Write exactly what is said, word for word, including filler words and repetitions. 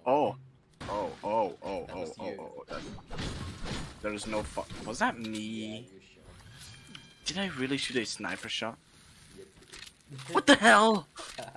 Oh. Oh, oh, oh, That oh, was oh, you. oh, that, there is no fu- Was that Yeah, me? you shot. Did I really shoot a sniper shot? Yep, you did. What the hell?